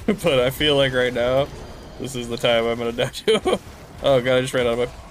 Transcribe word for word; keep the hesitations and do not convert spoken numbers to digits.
But I feel like right now, this is the time I'm gonna die to. Oh god, I just ran out of my